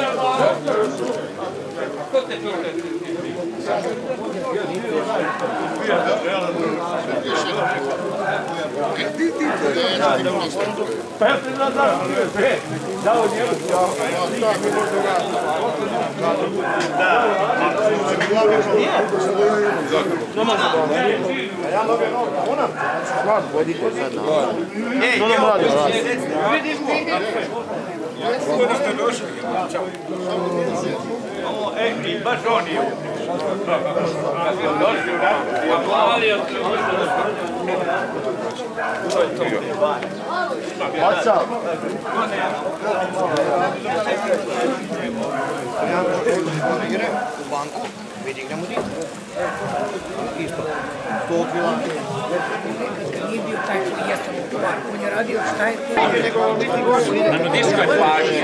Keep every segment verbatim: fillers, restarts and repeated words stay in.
I baš on je. Oca! U banku, vidi igramo di. Isto, sto kila. Nije bio taj koji jeste u bar, on je radio šta je Na nudiskoj plaži.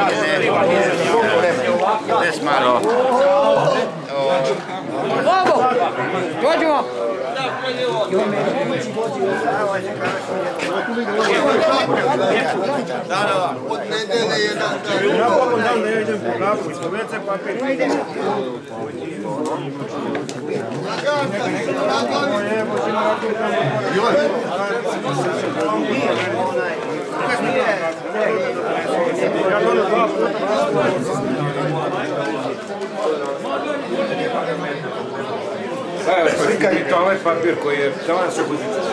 Bez malo. Bobo! Dođemo! Da, da, od nedelje jedan dan. Ja pogledam dan ne idem po grafu, što vece papir. Evo, slika mi toalet papir koji je taman sa kuzica.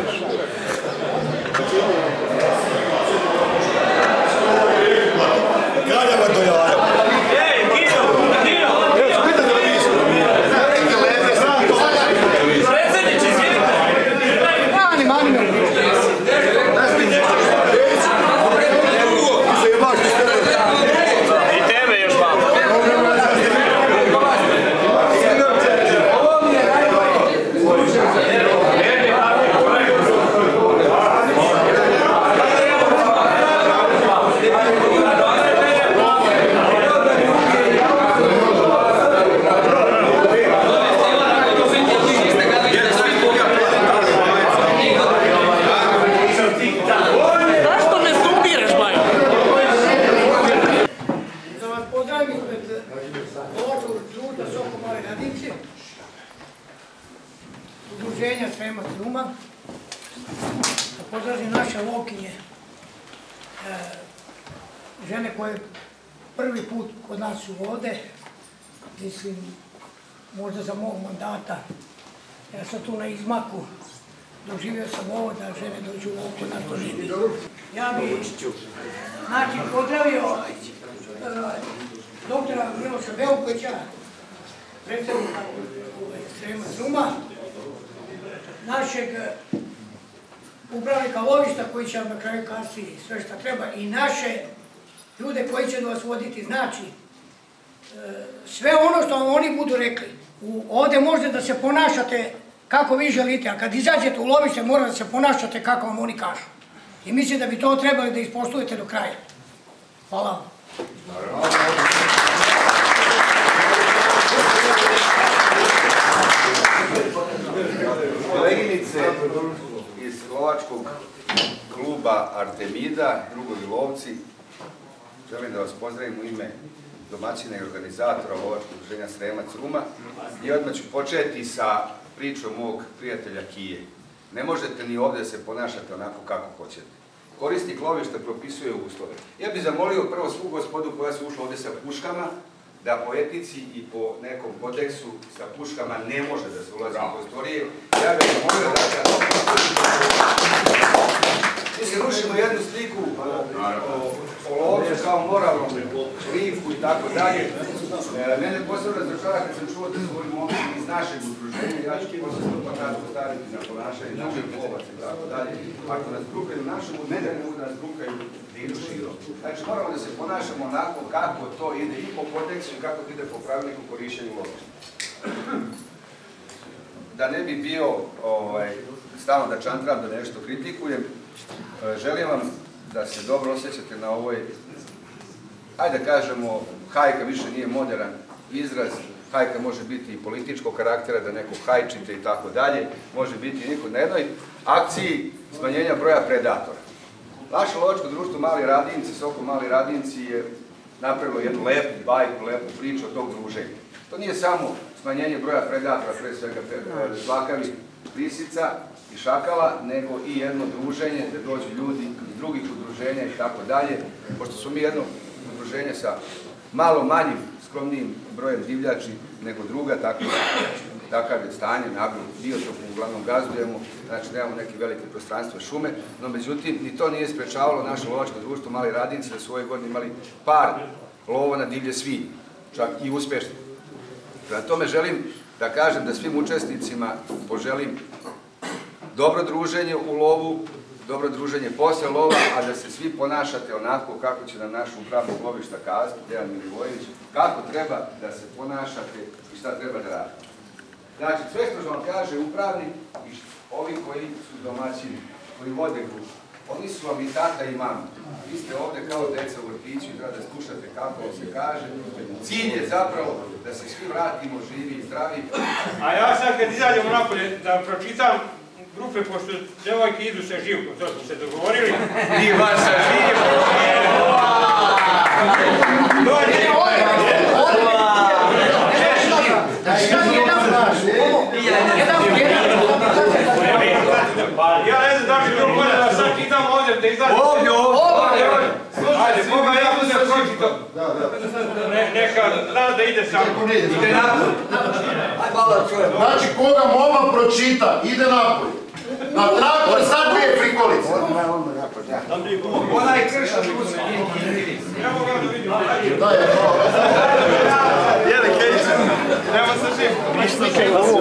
Kraljeva to je. Ej, Gino! Gino! Evo, pita televiziju. Predsjedniče, izvinite! Mani, mani me! I tebe još malo. Udruženja Sremac Ruma, da pozdravim naše lokinje, žene koje prvi put kod nas su ovde, mislim, možda za mog mandata. Ja sam tu na izmaku, doživio sam ovo da žene dođu ovdje na to nije. Ja bih, znači, pozdravio doktora Miloša Velkovića, predsjednika Sremac Ruma, našeg upravnika lovišta koji će vam na kraju kasnije sve što treba i naše ljude koji će vas voditi. Znači, sve ono što vam oni budu rekli, ovdje možete da se ponašate kako vi želite, a kad izađete u lovište morate da se ponašate kako vam oni kažu. I mislim da bi to trebali da ispoštujete do kraja. Hvala vam. Koleginice iz lovačkog kluba Artemida, drugovi lovci, želim da vas pozdravim u ime domaćina i organizatora lovačkog udruženja Sremac Ruma i odmah ću početi sa pričom mog prijatelja Kije. Ne možete ni ovdje se ponašati onako kako hoćete. Korisnik lovišta propisuje uslove. Ja bih zamolio prvo svu gospodu koja su ušla ovdje sa puškama, da po etici i po nekom kodeksu sa puškama ne može da se ulazi u prostorije. Ja bih zamolio da kad mi se rušimo jednu sliku o lovcu kao moralnom liku i tako dalje. Mene posebno razočara kad sam čuo da su ovi momci iz našeg udruženja, ja ću posebno pa tako staviti na ponašanje našeg lovaca i tako dalje. Ako nas brukaju našem, mene ne mogu da nas brukaju da idu širo. Znači moramo da se ponašamo onako kako to ide i po kodeksu i kako to ide po pravilniku korišćenju lovišta. Da ne bi bio stalno da čantram, da nešto kritikujem, želim vam da se dobro osjećate na ovoj, hajde da kažemo, hajka više nije moderan izraz, hajka može biti i političkog karaktera, da neko hajčite i tako dalje, može biti niko na jednoj akciji smanjenja broja predatora. Naše lovačko društvo Mali Radinci, Sokol Mali Radinci je napravilo jednu lepu bajku, lepu priču od tog druženja. To nije samo smanjenje broja predatora, pre svega žvakavih lisica i šakala, nego i jedno druženje gde dođu ljudi iz drugih udruženja i tako dalje. Pošto smo mi jedno udruženje sa malo manjim, skromnijim brojem divljači nego druga, tako takav je stanje, naglo biotopu uglavnom gazdujemo, znači nemamo neke velike prostranstva šume, no međutim ni to nije sprečavalo naše lovačko društvo Mali Radinci da su ove godine imali par lova na divlje svinje, čak i uspešno. Prema tome želim da kažem da svim učesnicima poželim dobro druženje u lovu, dobro druženje posle lova, a da se svi ponašate onako kako će nam naš upravnik lovišta kazati, Dejan Milivojević, kako treba da se ponašate i šta treba da radite. Znači, sve što vam kaže upravnik i ovi koji su domaćini, koji vode grupu, oni su vam i tata i mama. Vi ste ovde kao deca u vrtiću i treba da slušate kako se kaže. Cilj je zapravo da se svi vratimo živi i zdravi. A ja sad kad izađemo napolje da pročitam grupe, pošto devojke idu sa Živkom, to smo se dogovorili. I vas sa Živkom! Ja ne znam da bi bilo bolje da sad čitam ovdje, da izađem. Ovdje, ovdje! Ajde, koga ja budem pročitam. Neka, zna da ide sam. Ide napolje. Znači, koga moma pročita, ide napolje. Na traktor sad dvije prikolice. Onaj kršan tu se nije kiri. Evo ga da vidim. Da je to. Jeli Kejića, nema se živ. Ništa Kejića.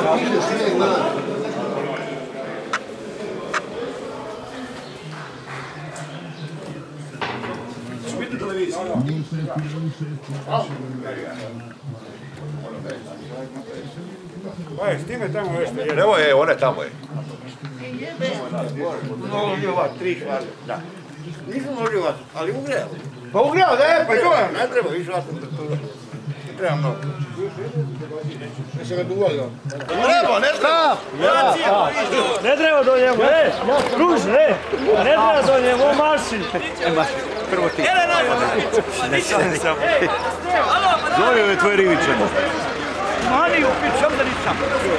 Čuvite televiziju. Oj, s time tamo nešto je. Evo je, ona tamo je. Uložio vas, tri hvala. Da. Nisam uložio vas, ali ugreo. Pa ugreo, da je, pa to je, ne treba, više vas ne treba mnogo. Ne se ga duvali on. Treba, ne treba! Ne treba do njemu, e, kruž, ne, ne treba do njemu, o marši. Prvo ti. Zove ove tvoje riviče. Mani, upičam da nisam.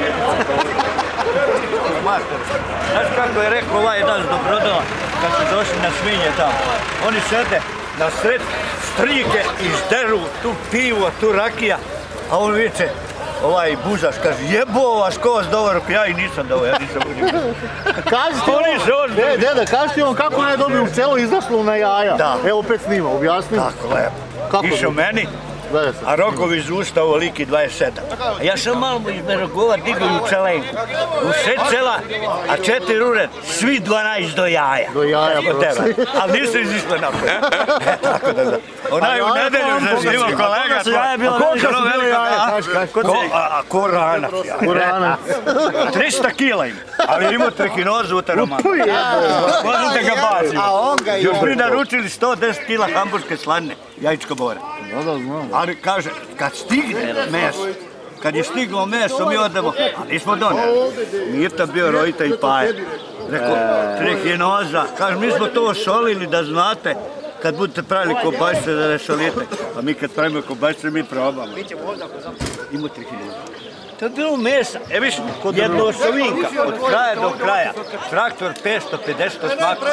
Znaš kako je rekao ovaj jedan z Dobrodova kad su došli na svinje tamo? Oni sede na sred strike i žderu, tu pivo, tu rakija, a on viče, ovaj buzaš kaže, jebo vas ko vas doveo, ja i nisam doveo, ja nisam uđeo. Kaži ti on, ne, dede, kaži ti on kako je dobio celo izašlo na jaja. Da. Evo opet snima, objasni. Tako lepo. Išao meni, a rogovi iz usta ovoliki dvadeset sedam. A ja sam malo iz rogova digao u čelenku. U šest cela, a četiri rure, svi dvanaest do jaja. Do jaja, prosim. Ali nisu izišle napolje. E, tako da znam. Onaj u nedelju zanima kolega tvoj. A koliko su bile jaja, kaži, kaži. A ko ranac. Ko ranac. trista kila im, ali imao trehinozu u teromanu. Možete ga baciti. Još bi naručili sto deset kila hamburške slanine, jajička bora. Da, da, znam. Ali kaže, kad stigne meso, kad je stiglo meso, mi odemo, a nismo doneli. Mirta bio Rojita i Paja. Rekao, trehinoza, kaže, mi smo to osolili da znate, kad budete pravili kobasice da ne solite. A mi kad pravimo kobasice, mi probamo. Ima trehinoza. To je bilo mesa, e viš, jedno osovinka, od kraja do kraja, traktor petsto pedeset smaka.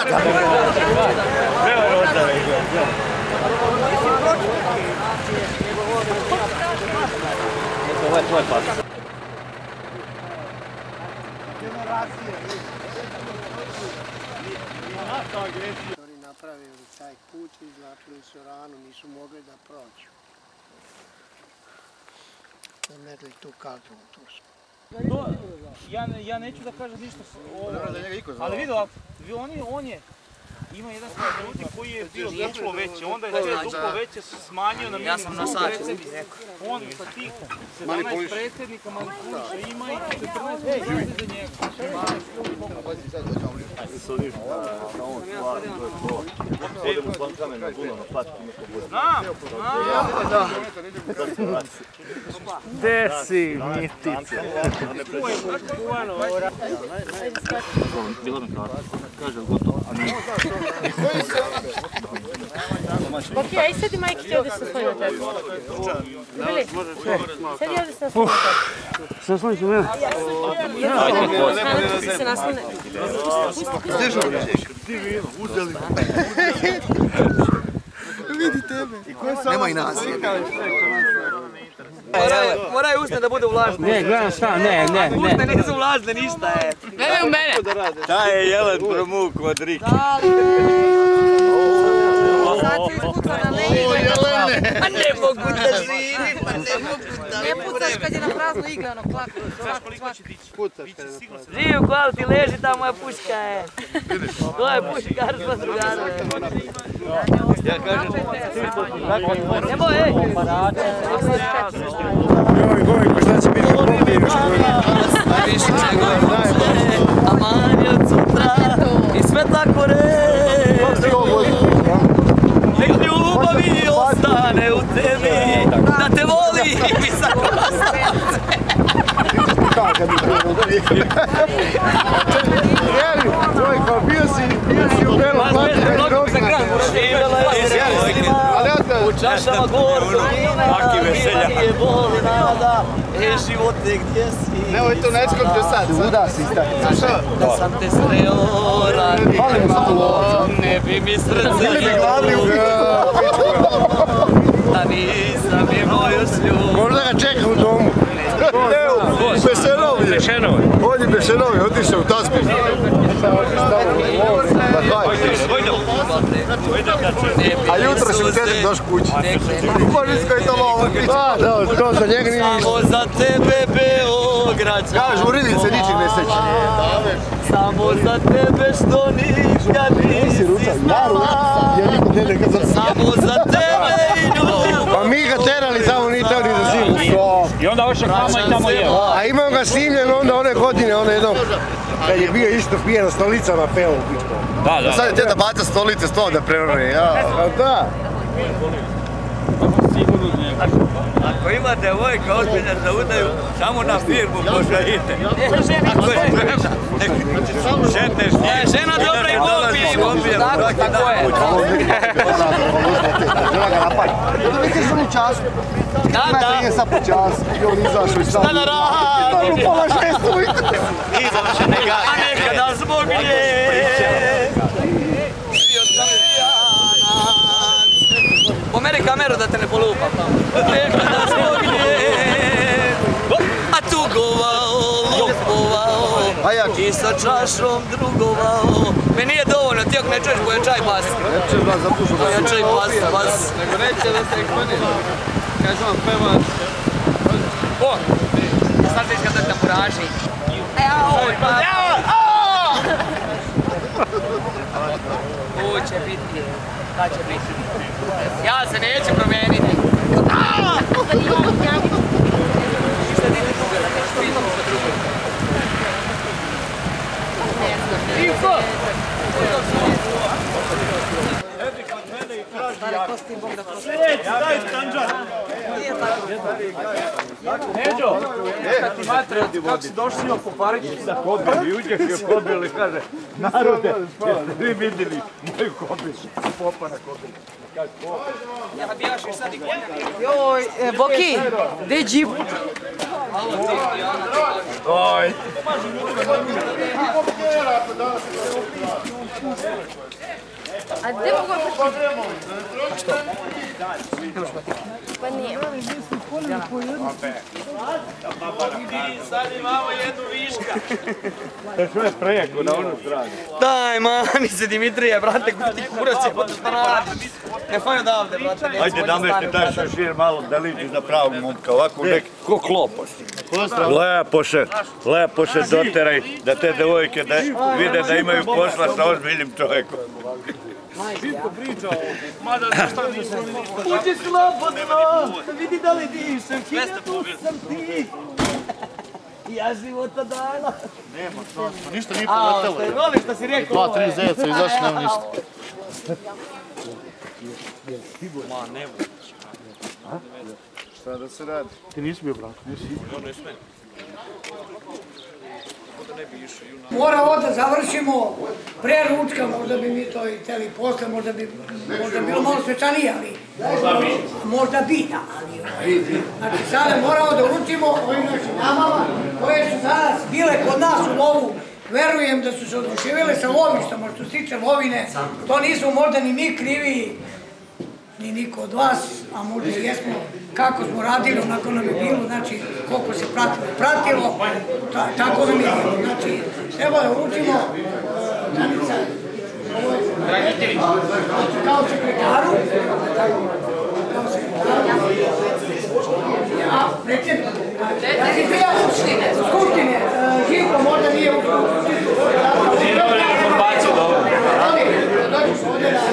Preva rozdave. Ovo je tvoj pas. Oni napravili taj put i izlačili su ranu, nisu mogli da prođu. Merli tu kaznu, tu smo. Ja, ja neću da kažem ništa ovo, ali vidi ovako, on je, on je, ima jedan ljudi koji je bio duplo veće, onda je sve duplo veće smanjio na minimum predsjednik. On sa tih sedamnaest predsjednika manipuliša ima i četrnaest predsjednika za njega. Znam, znam. Gde si, mitice? Bilo mi kratko, kaže gotovo, a nije. Boki, aj sedi majke ti ovdje sa svojim na tebi. Bili? Sedi ovdje sa svojim na tebi. Sa svojim su mene? Ti se naslone. Stižu li ćeš? Uzeli. Vidi tebe. Nemoj nas. Moraju usne da budu vlažne. Ne, gledam šta, ne, ne, ne. Usne nisu vlažne, ništa je. Gledaj u mene. Ta je Jelen promuku od Rike. Sad se ispuca na meni. A ne mogu da živim, pa ne mogu da... Ne pucaš kad je na praznu igle, ono klako. Znaš koliko će dići? Pucaš kad je na praznu. Živim, hvala ti, leži tamo moja puška je. To je puška, Arstva drugara. Ja kažem, Nemoj, ej! Joj, Gojko, šta će biti u popiju? Više čego a manje od sutra i sve tako reći. Nek ljubavi ostane u tebi, da te voli i Jeli, Gojko, bio si, bio si u belom platu i drogi. U čašama gorko vina, vina je bol i nada, e živote gdje si. Nemoj tu nečko sad. Svuda si stati. Da sam te sreo ranimo, ne bi mi srce bilo, da nisam imao još ljubav. Možda ga čeka u domu. Evo, Bešenovi je. Bešenovi. On je Bešenovi, otišao u Taspin. A jutro će u tebi doš kući. Možda je to malo biti. Da, da, to za njega nije ništa. Samo za tebe Beograđa. Kaž, u Rivice ničeg ne seći. Samo za tebe što nikad nisi znala. Samo za tebe i ljubav. Pa mi ga terali tamo, nije teo ni da zimu. I onda ošao kama i tamo jeo. A imam ga snimljen onda one godine, ono jedno, kad je bio isto pijena stolica na pelu. Da, da. Sad je teta baca stolice sto da prevrne, ja. Da. ako ima devojka ozbiljna za udaju, samo na firmu pošaljite. Ako je žena, nek šeteš njih. Žena dobra i mobil. Tako je. Žena ga napadi. Da vidite što u času. Da, da. Ima sad po času i on izašao i sad. Da, da, da. To je u pola šest ujutro. Izaše neka. A nekada zbog nje. Pomeri kameru da te ne polupam tamo. Nekada zbog nje. A tugovao, lupovao. I sa čašom drugovao. Me nije dovoljno, ti ako ne čuješ pojačaj bas. Neće da zapušu da Pojačaj bas, bas. Nego neće da se eksponira. Kaže vam pevač. O! Sad ćeš kad na buraži. Evo, ovo će biti. Kad će biti? Ja se neću promijeniti. Šta ti ti druga da kažeš? Vidimo što drugo. Info! Neđo, kako si došli po Pariću za kobil i uđeš je kobil i kaže, narode, jeste vi vidjeli moju kobil, popa na kobil. Ja bijaš i sad i konjak. Joj, Boki, gdje je džip? Oj. A gdje mogu otići? A što? Pa nemam. Sad imamo jednu viška. Što je preko na onu stranu? Daj, mani se Dimitrije, brate, ko ti kurac je, pa šta radiš? Ne fajno odavde, brate, neću Ajde namesti taj šešir malo da liči za pravog momka, ovako nek... Ko klopost. Lepo se, lepo se doteraj da te devojke da vide da imaju posla sa ozbiljnim čovjekom. Uđi slobodno, vidi da li dišem, hiljadu sam ti. Ja života dana. Nema šansa, ništa nije A, poletelo. što je voli što si rekao? Dva, tri zeca izašli, nema ništa. Ma, ne Šta da se radi? Ti nisi bio brak, nisi. Mora ovo da završimo pre ručka, možda bi mi to i teli posle, možda bi bilo malo svečanije, ali možda bi, da, ali znači sada moramo da uručimo ovim našim damama koje su danas bile kod nas u lovu. Verujem da su se oduševile sa lovištama, što se tiče lovine, to nisu možda ni mi krivi, ni niko od vas, a možda i jesmo, kako smo radili, onako nam je bilo, znači, koliko se pratilo, pratilo, tako nam je bilo, znači, treba da uručimo Danica, kao sekretaru, kao sekretaru, a predsjednik, ja si prija Skupštine, Živko možda nije u Skupštini, nije dobro informaciju, dobro. Dođeš ovdje da...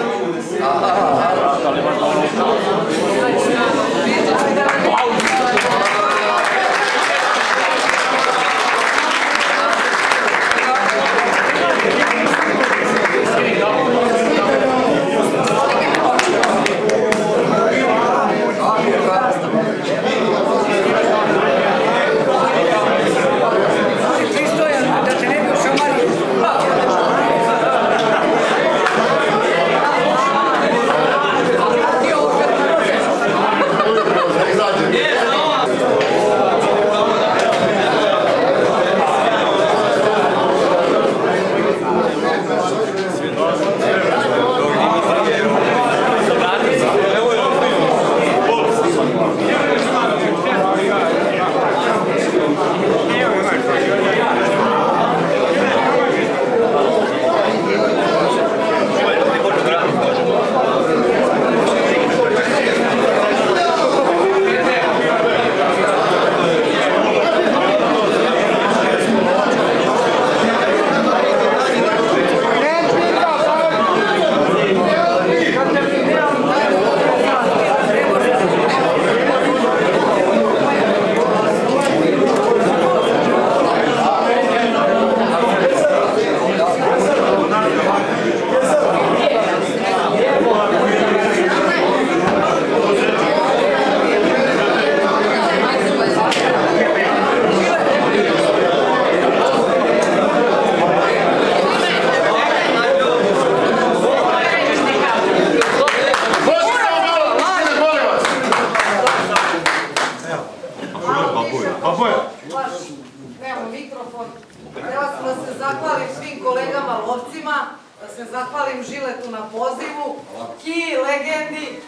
Zahvalim Žiletu na pozivu, Ki, legendi,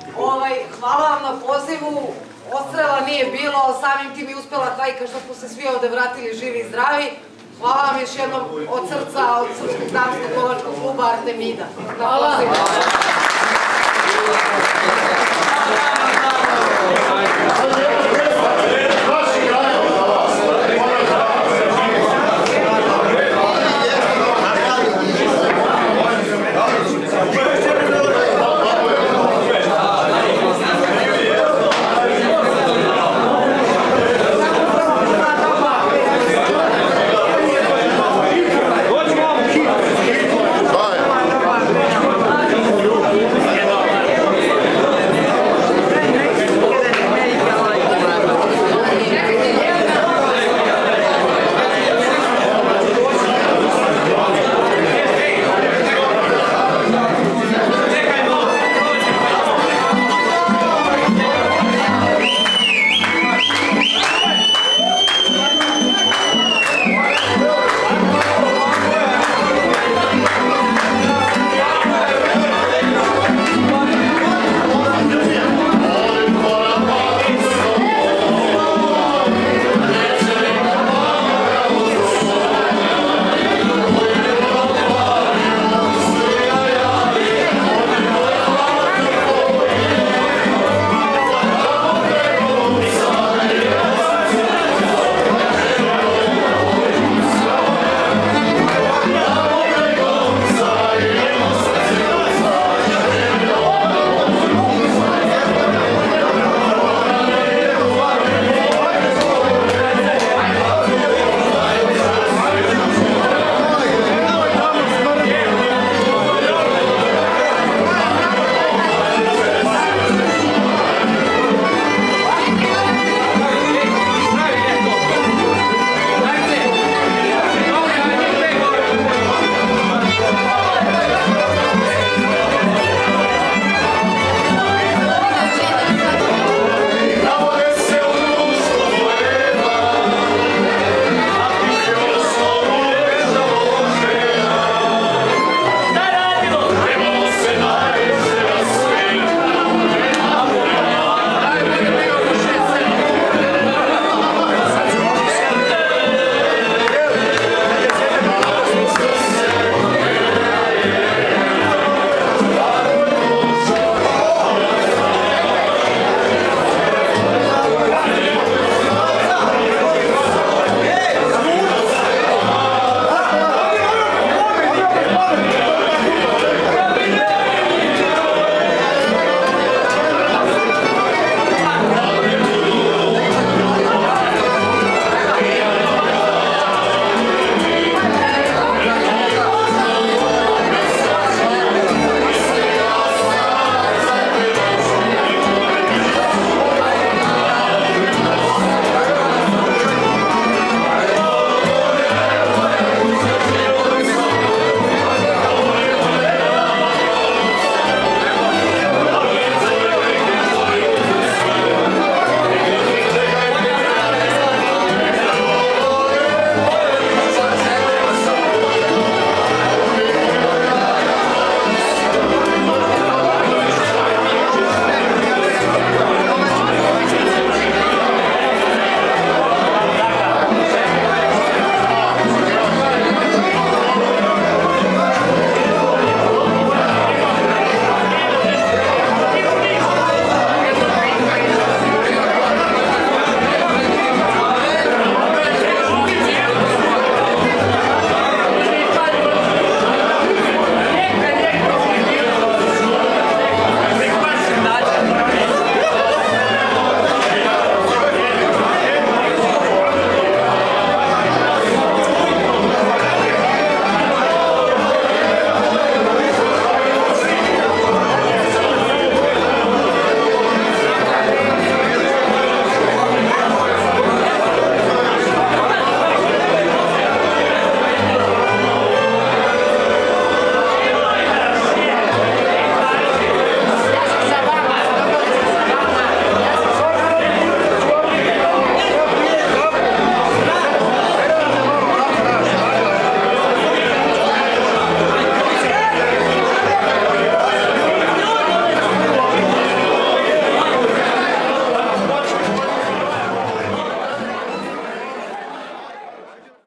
hvala vam na pozivu, odstrela nije bilo, samim tim je uspela trajka što smo se svi ovde vratili živi i zdravi. Hvala vam još jednom od srca, od Srpskog damskog lovačkog kluba Artemida. Hvala.